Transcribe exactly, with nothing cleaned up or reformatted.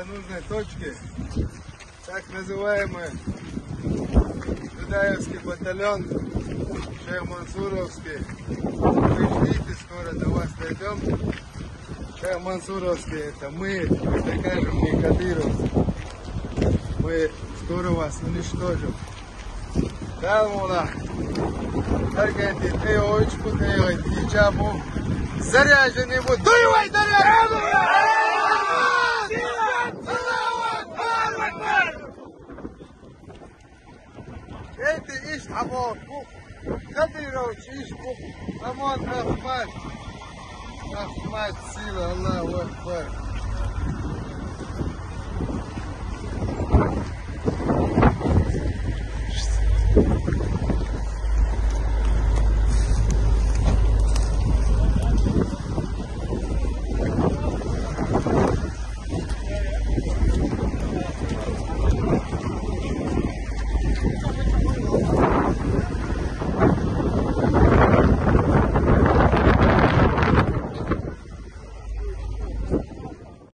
до нужной точки. Так называемый Дудаевский батальон, Шейх Мансуровский. Вы ждите, скоро до вас дойдем. Шейх Мансуровский, это мы, такая же не Кадыров. Мы скоро вас уничтожим. Да, мула. Только эти теочку, теочку, чабу. Заряженный будет. Дуевай, заряженный! Эти иш хабо, Кадыров, иш бук, ОМОН, Рахмат. Рахмат, сила, Аллаху Акбар.